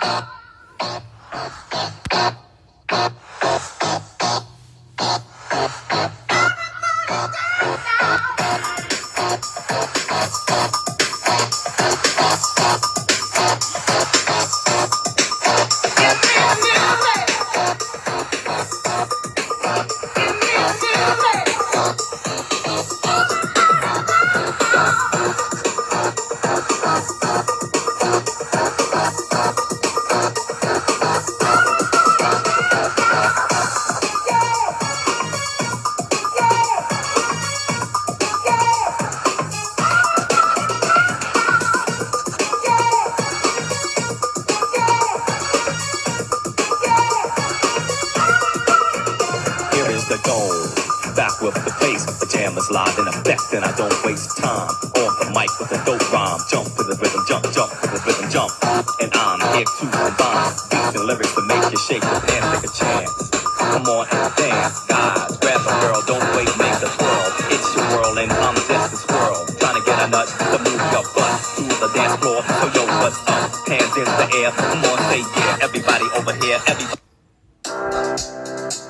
Back with the bass, the jam is live in effect, and I don't waste time. On the mic with a dope rhyme, jump to the rhythm, jump to the rhythm, jump. And I'm here to combine beats and lyrics to make you shake your pants, take a chance. Come on and dance, guys, grab a girl, don't wait, make a twirl. It's your world and I'm just a squirrel, trying to get a nut to move your butt to the dance floor. So yo, what's up? Hands in the air, come on, say yeah. Everybody over here, everybody.